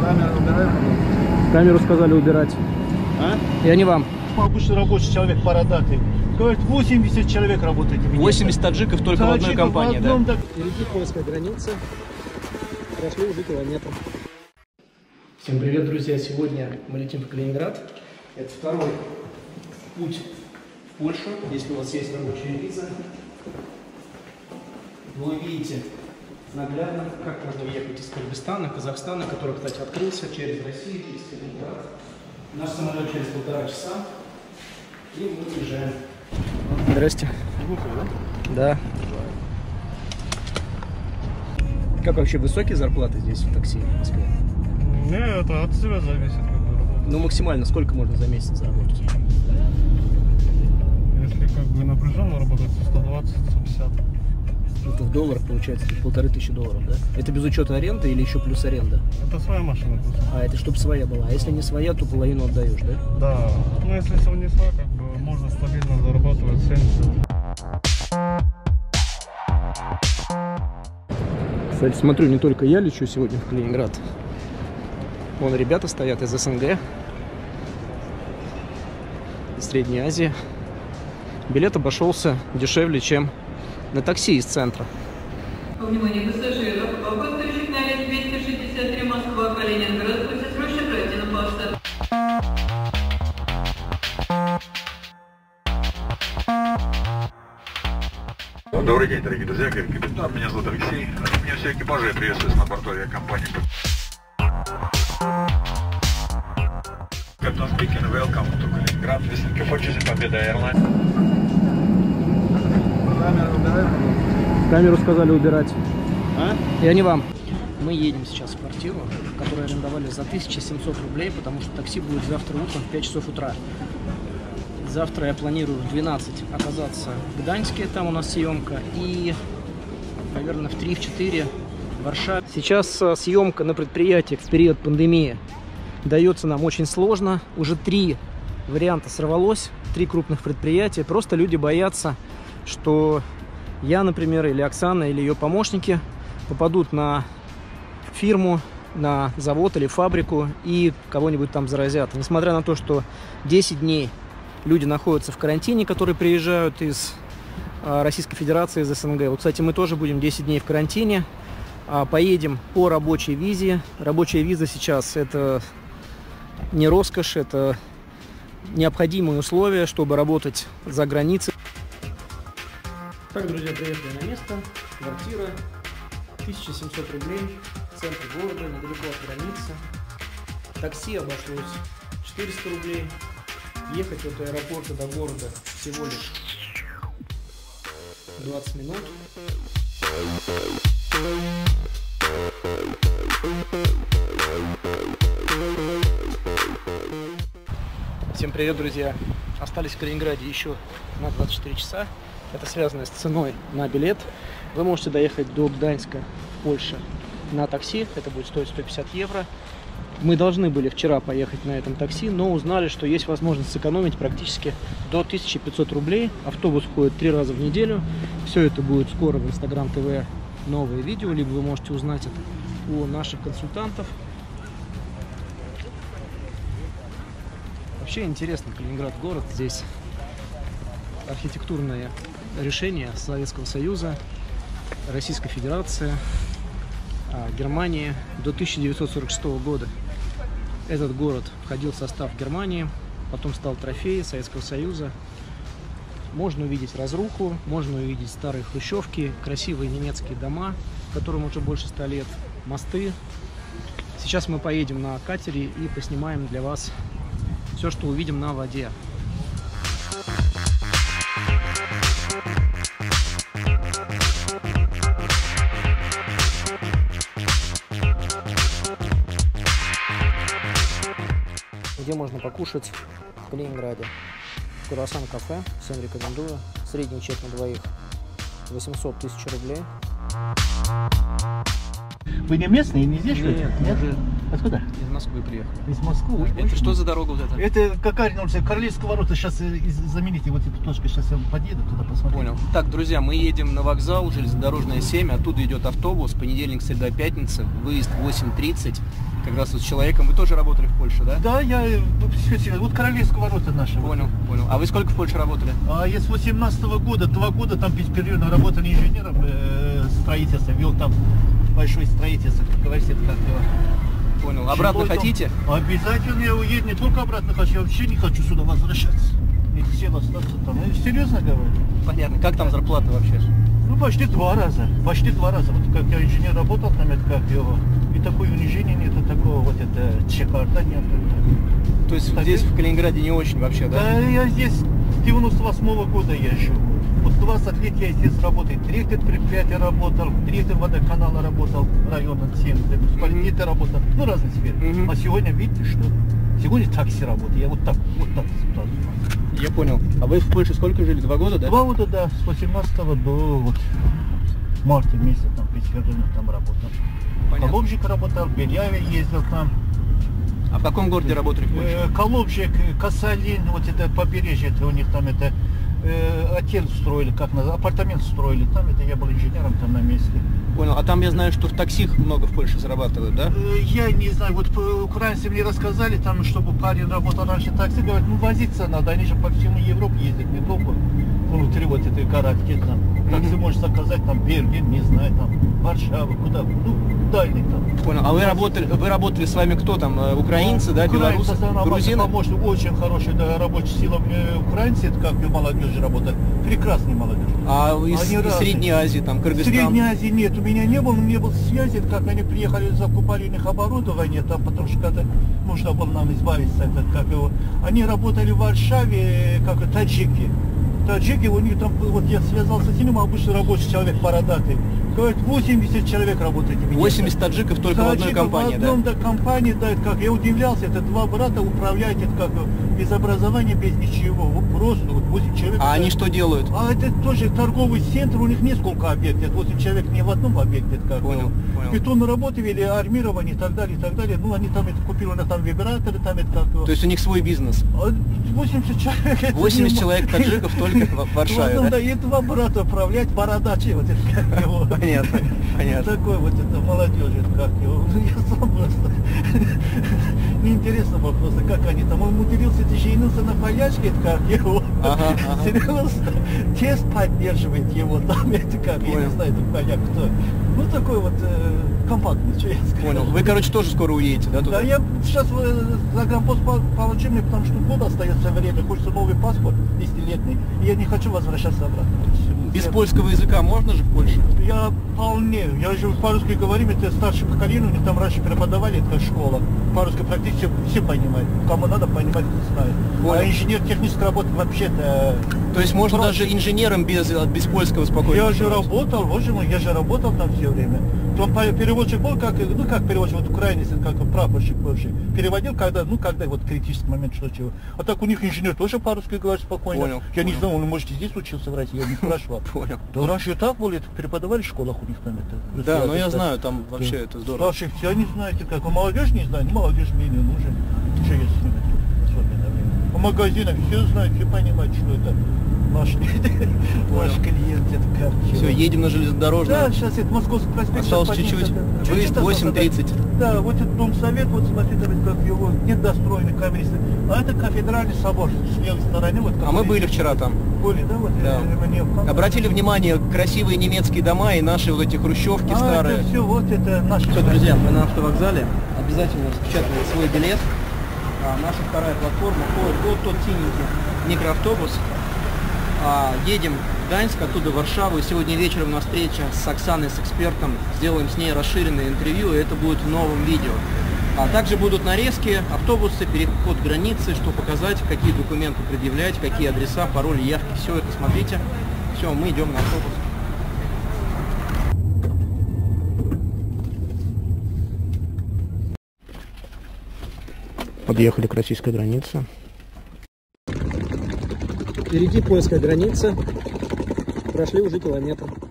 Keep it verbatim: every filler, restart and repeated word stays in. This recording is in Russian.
Камеру убираем, пожалуйста. Камеру сказали убирать. А? Я не вам. Обычный рабочий человек бородатый. Говорит, восемьдесят человек работает. восемьдесят таджиков только в одной компании, да? Так... Впереди польская граница. Прошли уже километр. Всем привет, друзья! Сегодня мы летим в Калининград. Это второй путь в Польшу, если у вас есть рабочая виза. Вы увидите наглядно, как можно ехать из Кыргызстана, Казахстана, который, кстати, открылся через Россию, через Калининград. Наш самолет через полтора часа. И мы уезжаем. Здрасте. Да? Да. Как вообще высокие зарплаты здесь в такси в Москве? Не, это от себя зависит, как бы работать. Ну максимально сколько можно за месяц заработать? Если как бы напряженно работать, то сто двадцать — сто пятьдесят. Это в долларах получается полторы тысячи долларов, да? Это без учета аренды или еще плюс аренда? Это своя машина просто. А, это чтобы своя была. А если не своя, то половину отдаешь, да? Да. Ну если не своя, как бы можно стабильно зарабатывать семьдесят. Кстати, смотрю, не только я лечу сегодня в Калининград. Вон ребята стоят из СНГ, из Средней Азии. Билет обошелся дешевле, чем на такси из центра. Внимание пассажиров, опаздывающих на рейс двести шестьдесят три Москва, Калининград, просят срочно пройти на плацдарм. Добрый день, дорогие друзья, как капитан, меня зовут Алексей. От меня все экипажи приветствуют на борту авиакомпании. Captain speaking, welcome to Kaliningrad, listening to Fortune Победа Airlines. Камеру убираем, пожалуйста. Камеру сказали убирать. А? Я не вам. Мы едем сейчас в квартиру, которую арендовали за тысячу семьсот рублей, потому что такси будет завтра утром в пять часов утра. Завтра я планирую в двенадцать оказаться в Гданьске, там у нас съемка, и, наверное, в три-четыре в Варшаве. Сейчас съемка на предприятиях в период пандемии дается нам очень сложно. Уже три варианта сорвалось, три крупных предприятия. Просто люди боятся, что я, например, или Оксана, или ее помощники попадут на фирму, на завод или фабрику и кого-нибудь там заразят. Несмотря на то, что десять дней люди находятся в карантине, которые приезжают из Российской Федерации, из СНГ. Вот, кстати, мы тоже будем десять дней в карантине. Поедем по рабочей визе. Рабочая виза сейчас это не роскошь, это необходимые условия, чтобы работать за границей. Так, друзья, приехали на место. Квартира, тысяча семьсот рублей, в центре города, недалеко от границы. Такси обошлось четыреста рублей. Ехать от аэропорта до города всего лишь двадцать минут. Всем привет, друзья! Остались в Калининграде еще на двадцать четыре часа. Это связано с ценой на билет. Вы можете доехать до Гданьска, Польша, на такси. Это будет стоить сто пятьдесят евро. Мы должны были вчера поехать на этом такси, но узнали, что есть возможность сэкономить практически до тысячи пятисот рублей. Автобус ходит три раза в неделю. Все это будет скоро в Инстаграм ТВ новые видео, либо вы можете узнать это у наших консультантов. Вообще интересно, Калининград город. Здесь архитектурное решение Советского Союза, Российской Федерации, Германии до тысяча девятьсот сорок шестого года. Этот город входил в состав Германии, потом стал трофеем Советского Союза. Можно увидеть разруху, можно увидеть старые хрущевки, красивые немецкие дома, которым уже больше ста лет, мосты. Сейчас мы поедем на катере и поснимаем для вас все, что увидим на воде. Где можно покушать в Калининграде? Круассан кафе, всем рекомендую. Средний чек на двоих восемьсот тысяч рублей. Вы не местные, не здесь? Нет, нет? Нет? Уже Откуда? из Москвы приехали. Из Москвы. Это что за дорога вот эта? Это какая улица? Королевского ворота. Сейчас замените вот эту точку. Сейчас я подъеду туда, посмотрю. Понял. Так, друзья, мы едем на вокзал, железнодорожная семь. Оттуда идет автобус. Понедельник, среда, пятница. Выезд восемь тридцать. как раз вот с человеком. Вы тоже работали в Польше, да? Да, я вот Королевские ворота наши. Понял, вот. понял. А вы сколько в Польше работали? А я с восемнадцатого года, два года там бесперерывно работал инженером э, строительства, вел там большое строительство, как говорится, это как его. Понял. Обратно Чего хотите? Там? Обязательно я уеду, не только обратно хочу, я вообще не хочу сюда возвращаться. И сел остаться там. Я серьезно говорю. Понятно. Как там зарплата вообще? Ну, почти два раза. Почти два раза. Вот как я инженер работал, там это как его. И такое унижение нету, такого вот это чекарда нет. То есть так здесь это... в Калининграде не очень вообще, да? Да, я здесь с девяносто восьмого года езжу. Вот двадцать лет я здесь работаю. Директор предприятия работал, директор водоканала работал, района семь, муниципалитета mm-hmm. работал. Ну, разные сферы. Mm-hmm. А сегодня, видите, что? Сегодня такси работает. Я вот так, вот так. Я понял. А вы в Польше сколько жили? Два года, да? Два года, да. С восемнадцатого до вот, марта месяца там бесперерывно там работал. Колобжик работал, в Беляве ездил там. А в каком городе работали в Польше? Э, Колобжик, Касалин, вот это побережье, это у них там это э, отель строили, как называется, апартамент строили. Там это я был инженером там на месте. Понял. А там я знаю, что в такси много в Польше зарабатывают, да? Э, я не знаю, вот украинцы мне рассказали, там, чтобы парень работал раньше такси, говорят, ну возиться надо, они же по всему Европе ездят, не только внутри вот этой городки там. Такси mm-hmm. можешь заказать там Берлин, не знаю, там Варшава, куда, ну, дальний там. Понял. А вы работали, вы работали с вами кто там? Украинцы, да, белорусы, грузины? Помощник, очень хорошая да, рабочая сила. Украинцы, это как и молодежи работают, прекрасные молодежи. А из, из Средней Азии, там, Кыргызстан? Средней Азии нет, у меня не было, не было связи, как они приехали, закупали у них оборудование, там, потому что когда нужно было нам избавиться, это, как его, они работали в Варшаве, как таджики. Таджики, у них там, вот я связался с ним, обычный рабочий человек, бородатый. Говорит, восемьдесят человек работает. восемьдесят таджиков только таджиков в одной компании, в одном, да? да, компании, да, это как, я удивлялся, это два брата управляют, это как, без образования, без ничего, вот просто, вот восемь человек. А да. они что делают? А это тоже торговый центр, у них несколько объектов, восемь человек не в одном объекте, это как. Понял, понял. Бетонную работу вели, армирование и так далее, и так далее, ну, они там это купили, у нас там вибраторы, там это как. То есть у них свой бизнес? восемьдесят человек. восемьдесят человек таджиков только в Варшаве, ну, да? Да, и два брата управлять, бородачи, вот это как его. Понятно, понятно. Такой вот это молодежь, как его. Я сам просто... Мне интересно было просто, как они там. Он умудрился, ты женился на полячке, это как его. Ага, ага. Серьезно. Тест поддерживает его там, это как, я не знаю, это поляк кто. Ну, такой вот э, компактный, что я скажу. Понял. Вы, короче, тоже скоро уедете, да, туда? Да, я сейчас э, загранпост получу, мне потому что год остается время, хочется новый паспорт десятилетний, и я не хочу возвращаться обратно. Без я... польского языка можно же в Польше? Я вполне, я же по-русски говорим, это старшее поколение, у них там раньше преподавали, это школа. По-русски практически все понимают, кому надо понимать, кто знает. Понял. А инженер технической работы вообще-то... То есть можно просто... даже инженером без, без польского спокойно? Я же работал, боже мой, я же работал там все время. Там переводчик был, как, ну как переводчик, вот украинец, как прапорщик Польши. Переводил, когда, ну когда вот критический момент, что чего. А так у них инженер тоже по-русски говорит спокойно. Понял, я понял. не знал, он может здесь учился в России, я не спрашивал. Понял. Да раньше так было, преподавали в школах у них там это. Да, но я знаю, там вообще это здорово. Старших все не знаете, как. А молодежь не знает, молодежь мне не нужен. Что я с ними особенно время. По магазинам все знают, все понимают, что это. Наш, наш клиент, это как. Все, едем на железнодорожную. Да, сейчас это Московский проспект. Осталось чуть-чуть. Выезд восемь тридцать. Да, вот этот дом совет, вот смотрите, как его недостроенный камеристы. А это кафедральный собор с левой стороны. Вот, а мы были вчера там. Были, да? Вот, да. Мне, обратили внимание, красивые немецкие дома и наши вот эти хрущевки а, старые. Это все, вот это наши. Все, друзья, мы на автовокзале. Обязательно распечатали свой билет. А наша вторая платформа ходит вот тот синенький микроавтобус. А, едем в Гданьск, оттуда в Варшаву. И сегодня вечером у нас встреча с Оксаной, с экспертом. Сделаем с ней расширенное интервью, и это будет в новом видео. А также будут нарезки, автобусы, переход границы, что показать, какие документы предъявлять, какие адреса, пароли, явки. Все это смотрите. Все, мы идем на автобус. Подъехали к российской границе. Впереди польская граница. Прошли уже километр.